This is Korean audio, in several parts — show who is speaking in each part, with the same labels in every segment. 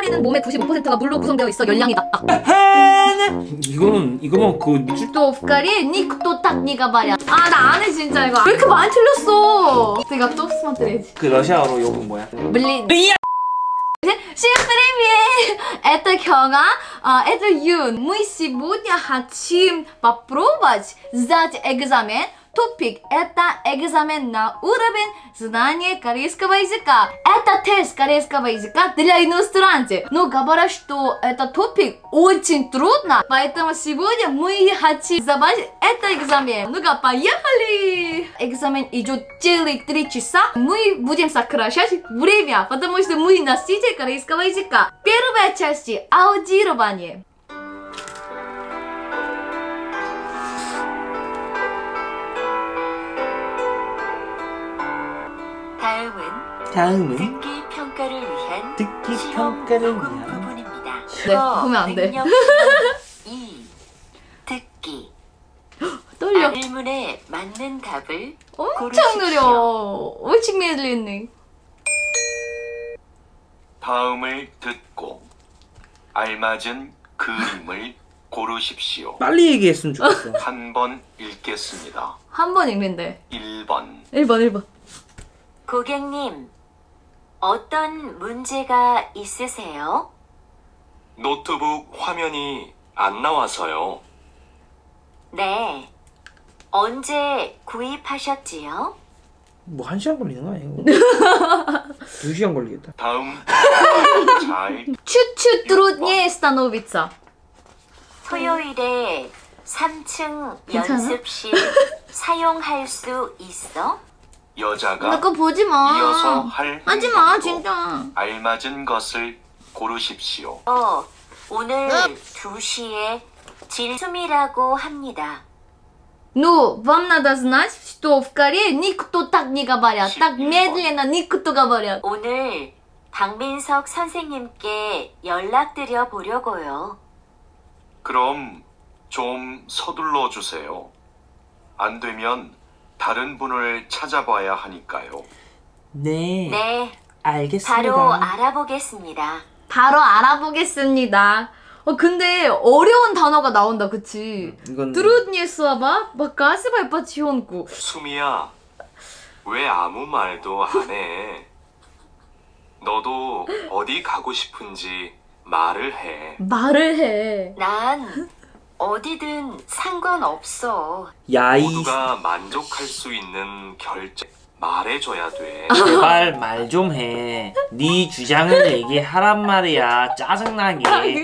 Speaker 1: 사회는 몸의 95%가 물로 구성되어 있어 열량이다.
Speaker 2: 이거만 그
Speaker 1: Что в Корее никто так не говорят. 아, 나 안 해 진짜 이거. 왜 이렇게 많이 틀렸어? Ты готов смотреть?
Speaker 2: 그 러시아어로 욕은 뭐야?
Speaker 1: Блин. Всем привет! Это Хёга, это Юн. Мы сегодня хотим попробовать сдать экзамен. Тупик – это экзамен на уровень знания корейского языка. Это тест корейского языка для иностранцев. Но говорят, что этот тупик очень трудно. Поэтому сегодня мы хотим сдавать этот экзамен. Ну-ка, поехали! Экзамен идет целых 3 часа. Мы будем сокращать время, потому что мы носитель корейского языка. Первая часть – аудирование.
Speaker 2: 다음은
Speaker 3: 듣기 평가를 위한
Speaker 2: 듣기 평가를 위한
Speaker 3: 부분입니다.
Speaker 1: 네, 보면 안 돼.
Speaker 3: 2. 듣기.
Speaker 1: 떨려.
Speaker 3: 질문에 맞는 답을
Speaker 1: 엄청 느려. 엄청 medленный.
Speaker 4: 다음을 듣고 알맞은 그림을 고르십시오.
Speaker 2: 빨리 얘기했으면 좋겠어.
Speaker 4: 한 번 읽겠습니다.
Speaker 1: 한 번 읽는데.
Speaker 4: 1번
Speaker 1: 1번.
Speaker 3: 고객님, 어떤 문제가 있으세요?
Speaker 4: 노트북 화면이 안 나와서요.
Speaker 3: 네. 언제 구입하셨지요?
Speaker 2: 뭐 1시간 걸리는 거 아니에요? 2시간 걸리겠다.
Speaker 4: 다음 잘
Speaker 1: Чуть-чуть труднее становится.
Speaker 3: 토요일에 3층
Speaker 1: 괜찮아?
Speaker 3: 연습실 사용할 수 있어?
Speaker 4: 여자가
Speaker 1: 나 그거 보지 마.
Speaker 4: 이어서 할
Speaker 1: 하지 마,
Speaker 4: 행동으로
Speaker 1: 진짜.
Speaker 4: 알맞은 것을 고르십시오.
Speaker 3: 오늘 2시에 질숨이라고 합니다.
Speaker 1: Ну, вам надо знать, что в Корее никто так не говорят. Так медленно никто говорят.
Speaker 3: 오늘 박민석 선생님께 연락드려 보려고요.
Speaker 4: 그럼 좀 서둘러 주세요. 안 되면 다른 분을 찾아봐야 하니까요.
Speaker 2: 네.
Speaker 3: 네,
Speaker 2: 알겠습니다.
Speaker 3: 바로 알아보겠습니다.
Speaker 1: 바로 알아보겠습니다. 근데 어려운 단어가 나온다, 그치?
Speaker 2: 이건
Speaker 1: Труднее слова, показывай потихоньку.
Speaker 4: 수미야, 왜 아무 말도 안 해? 너도 어디 가고 싶은지 말을 해.
Speaker 1: 말을 해.
Speaker 3: 난 어디든 상관없어.
Speaker 2: 야이
Speaker 4: 모두가 만족할 수 있는 결정 말해줘야 돼.
Speaker 2: 제발 말 좀 해. 네 주장을 얘기하란 말이야. 짜증나게.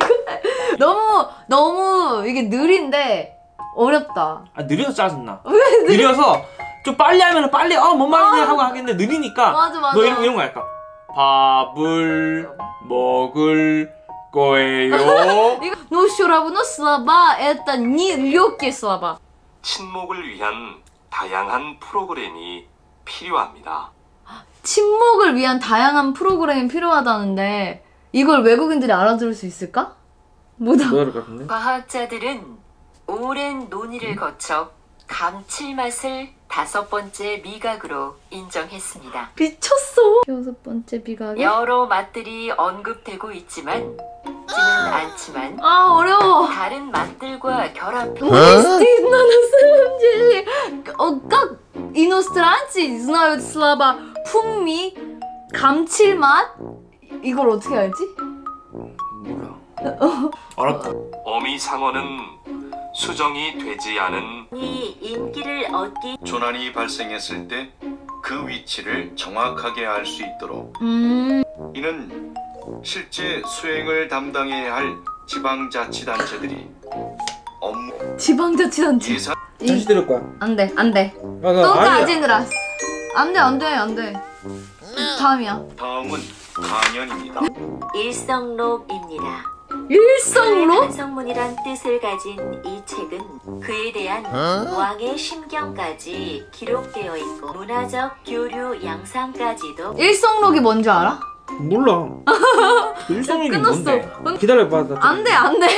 Speaker 1: 너무 이게 느린데 어렵다.
Speaker 2: 아 느려서 짜증나. 느려서 좀 빨리 하면 빨리 뭔 말이냐 하고 하겠는데 느리니까
Speaker 1: 맞아.
Speaker 2: 너 이런 거 할까? 밥을 먹을 거예요.
Speaker 1: Но все равно слова это не легкие слова.
Speaker 4: 친목을 위한 다양한 프로그램이 필요합니다.
Speaker 1: 침묵을 위한 다양한 프로그램이 필요하다는데 이걸 외국인들이 알아들을 수 있을까? 못 알아.
Speaker 2: 뭐할 것 같은데?
Speaker 3: 과학자들은 오랜 논의를 거쳐 감칠맛을 5번째 미각으로 인정했습니다.
Speaker 1: 미쳤어. 6번째 비각이?
Speaker 3: 여러 맛들이 언급되고 있지는 않지만
Speaker 1: 어려워.
Speaker 3: 다른 맛들과 결합해
Speaker 1: Стыдно на самом деле. Как иностранцы знают слова 풍미, 감칠맛? 이걸 어떻게 알지?
Speaker 2: 몰라. 어렵다.
Speaker 4: 어미상어는 수정이 되지 않은
Speaker 3: 이 인기를 얻기
Speaker 4: 조난이 발생했을 때 그 위치를 정확하게 알 수 있도록 이는 실제 수행을 담당해야 할 지방자치단체들이 업무
Speaker 1: 지방자치단체.
Speaker 4: 예산
Speaker 2: 다시 들을 거야.
Speaker 1: 안돼.
Speaker 2: 아니야.
Speaker 1: 아진이라. 안돼. 다음이야.
Speaker 4: 다음은 강연입니다.
Speaker 3: 일성록입니다.
Speaker 1: 일성록?
Speaker 3: 한성문이란 뜻을 가진 이 책은 그에 대한 왕의 심경까지 기록되어 있고 문화적 교류 양상까지도
Speaker 1: 일성록이 뭔지 알아?
Speaker 2: 몰라. 일성이
Speaker 1: 끝났어.
Speaker 2: 뭔데? 기다려봐.
Speaker 1: 안돼.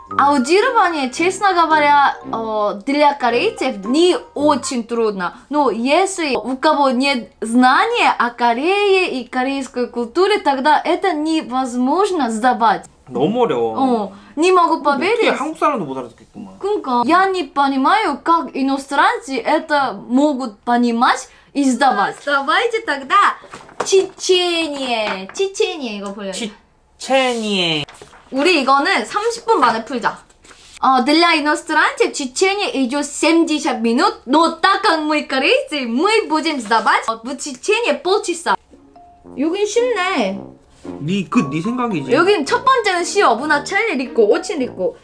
Speaker 1: аудирование, честно говоря, для корейцев не очень трудно. Но если у кого нет знания о Корее и корейской культуре, тогда это невозможно сдавать.
Speaker 2: 너무 어려워.
Speaker 1: Не могу
Speaker 2: 어떻게
Speaker 1: поверить.
Speaker 2: 한국 사람도 못 알아듣겠구만.
Speaker 1: 그러니까 я не понимаю, как иностранцы это могут понимать и сдавать. Давайте тогда чечение. чечение 이거 보려.
Speaker 2: 치체니에.
Speaker 1: 우리 이거는 30분 만에 풀자. Для иностранцев чечение идет 70 минут, но так как мы корейцы, мы будем сдавать в чечение полчаса. 여긴 쉽네.
Speaker 2: 네 생각이지.
Speaker 1: 여긴 첫 번째는 쉬워. 문화 찰리 있고, очень 있고.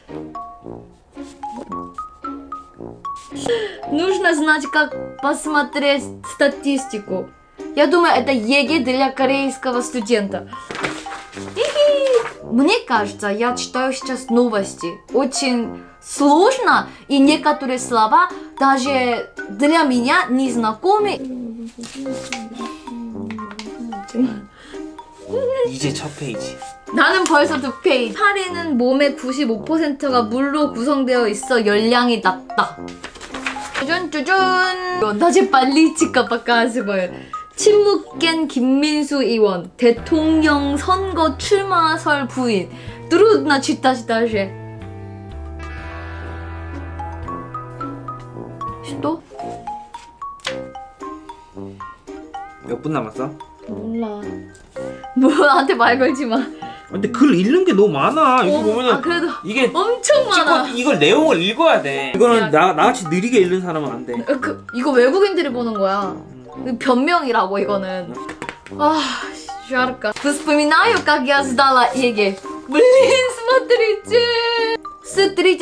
Speaker 1: Нужно знать, как посмотреть статистику. Я думаю, это ЕГЭ для корейского студента. Мне кажется, я читаю сейчас новости. Очень сложно, и некоторые слова даже для меня незнакомы.
Speaker 2: 이제 첫 페이지.
Speaker 1: 나는 벌써 2페이지. 파리는 몸의 95%가 물로 구성되어 있어 열량이 낮다. 짜잔. 다시 빨리 찍어 показываю. 침묵gen 김민수 의원 대통령 선거 출마설 부인. Трудно читать даже. Что?
Speaker 2: 몇 분 남았어?
Speaker 1: 몰라. 뭐 나한테 말 걸지 마.
Speaker 2: 근데 글 읽는 게 너무 많아. 이거 보면은
Speaker 1: 그래도
Speaker 2: 이게
Speaker 1: 엄청 많아.
Speaker 2: 이걸 내용을 읽어야 돼. 이거는 나같이 느리게 읽는 사람은 안 돼.
Speaker 1: 이거 외국인들이 보는 거야. 변명이라고 이거는. жарко. Вспоминаю, как я сдала ЕГЭ. Блин, смотрите. С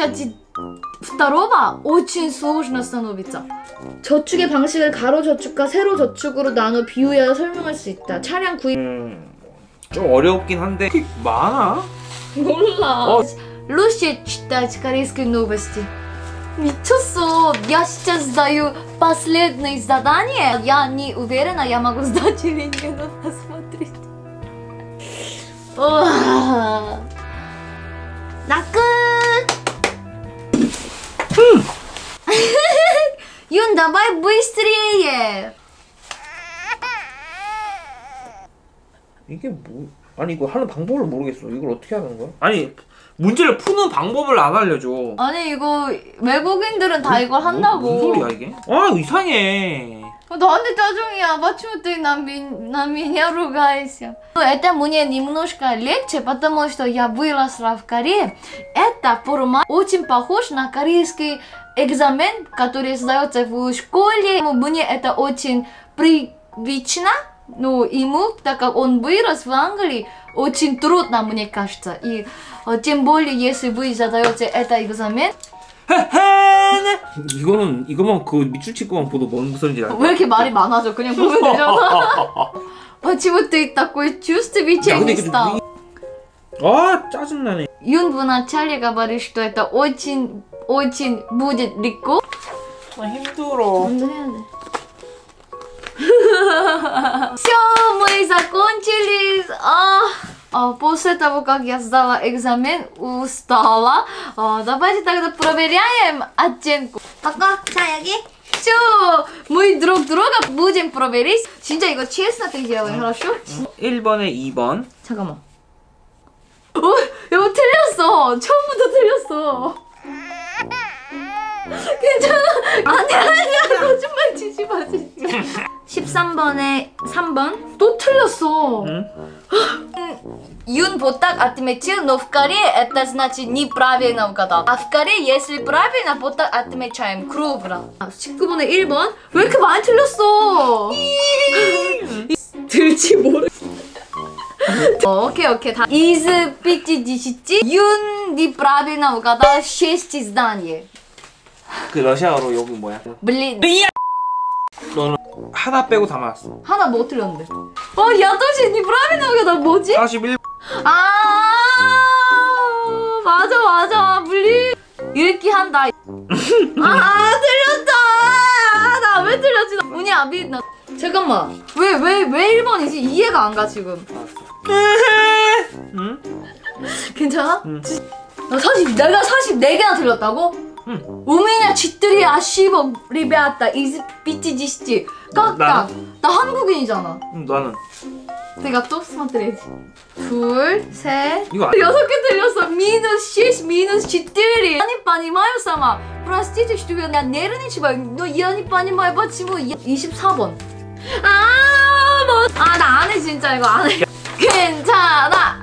Speaker 1: 32-го очень сложно становится. 저축의 방식을 가로 저축과 세로 저축으로 나눠 비유하여 설명할 수 있다. 차량 구입.
Speaker 2: 좀 어렵긴 한데 많아.
Speaker 1: 몰라. Лучше читать корейские новости. 미쳤어. Я сейчас сдаю последнее задание. Я не уверена, я могу сдать или нет. Но посмотрите. 나 끝. Юн, давай быстрее.
Speaker 2: 이게 뭐? 아니 이거 하는 방법을 모르겠어. 이걸 어떻게 하는 거야? 아니 문제를 푸는 방법을 안 알려줘.
Speaker 1: 아니 이거 외국인들은 다 이걸 한다고.
Speaker 2: 무슨 소리야 이게? 아 이상해.
Speaker 1: 나한테 짜증이야. Почему ты на меня ругаешься? Это мне немножко легче, потому что я выросла в Корее. Это формат очень похож на корейский экзамен, который сдается в школе. Мне это очень привычно. Но ему, так как он вырос в Англии, очень трудно, мне кажется. И тем более, если вы задаете это экзамен.
Speaker 2: 이거만 그 밑줄 치고만 보도 뭔 소리인지 알아?
Speaker 1: 왜 이렇게 말이 많아져? 그냥 보면 되잖아. Почему ты такой чувствительный стал?
Speaker 2: 아 짜증나네.
Speaker 1: Юн вначале говорит, что это очень будет легко.
Speaker 2: 힘들어.
Speaker 1: Все, мы закончили. После того, как я сдала экзамен, устала. Давайте тогда проверяем оценку. пока. 자, 여기. Все, мы друг друга будем проверить. 진짜 이거 честно ты делай, хорошо?
Speaker 2: 1번에 2번.
Speaker 1: 잠깐만. 이거 틀렸어. 처음부터 틀렸어. 괜찮아. 아니야. 거짓말 치지 마, 진짜. 13번에 3번. 또 틀렸어. Юн вот так отметил, но в Корее это значит неправильно угадал. А в Корее, если правильно, вот так отмечаем. кругло. 19번에 1번. 왜 이렇게 많이 틀렸어? 들지 모르겠어. окей. Из 50 Юн неправильно угадал 6 зданий.
Speaker 2: 그 러시아어로 여기 뭐야?
Speaker 1: Блин.
Speaker 2: 너는 하나 빼고 다 맞았어.
Speaker 1: 하나 뭐 틀렸는데? 야 тоже неправильно угадал. 뭐지?
Speaker 2: 41.
Speaker 1: 맞아. 블린. 읽기 한다. 틀렸다. 나 왜 틀렸지? 운이 안 빛나. 잠깐만. 왜 1번이지? 이해가 안 가 지금.
Speaker 2: 응?
Speaker 1: 괜찮아?
Speaker 2: 응.
Speaker 1: 내가 44개나 틀렸다고?
Speaker 2: 응.
Speaker 1: У меня 4 ошибок, ребята, из 50. Как так? 나 한국인이잖아.
Speaker 2: 나는.
Speaker 1: Ты готов смотреть? 둘, 셋,
Speaker 2: 이거
Speaker 1: 6개 틀렸어. минус 6, минус 4. Я не понимаю сама. Простите, что я нервничаю, но я не понимаю, почему. 24번. 나 안 해, 진짜 이거 안 해. 괜찮아.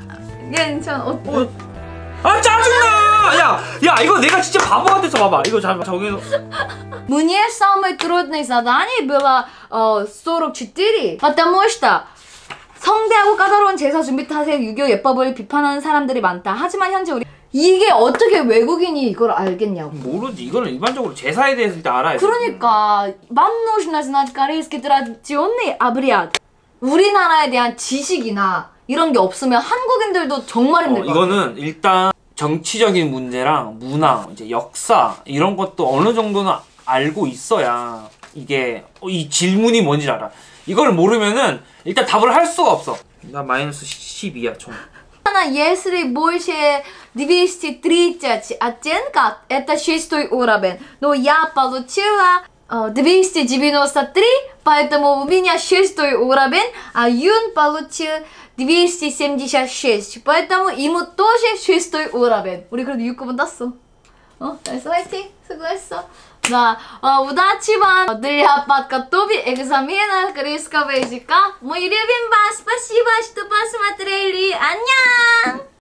Speaker 2: 아 짜증나! 야 이거 내가 진짜 바보 같아서 봐봐. 이거 저기서.
Speaker 1: Мне самое трудное задание было 44, потому что 성대하고 까다로운 제사 준비 탓에 유교 예법을 비판하는 사람들이 많다. 하지만 현재 우리 이게 어떻게 외국인이 이걸 알겠냐고.
Speaker 2: 모르지. 이거는 일반적으로 제사에 대해서 일단 알아야 돼.
Speaker 1: 그러니까 вам нужно знать корейский традиционный обряд. 우리나라에 대한 지식이나 이런 게 없으면 한국인들도 정말 힘들 것 같아.
Speaker 2: 이거는 일단 정치적인 문제랑 문화, 이제 역사 이런 것도 어느 정도는 알고 있어야 이게 이 질문이 뭔지 알아. 이걸 모르면은 일단 답을 할 수가 없어. 나 마이너스 12야 총.
Speaker 1: Если больше 230 оттенков, это 6 уровень. Но я получила 293, поэтому у меня 6 уровень, а Юн получил 276, поэтому ему тоже 6 уровень. 우리 그래도 6급은 땄어. 잘했어, 화이팅! 수고했어. Да, удачи вам для подготовки экзамена корейского языка. Мы любим вас, спасибо, что посмотрели. 안녕!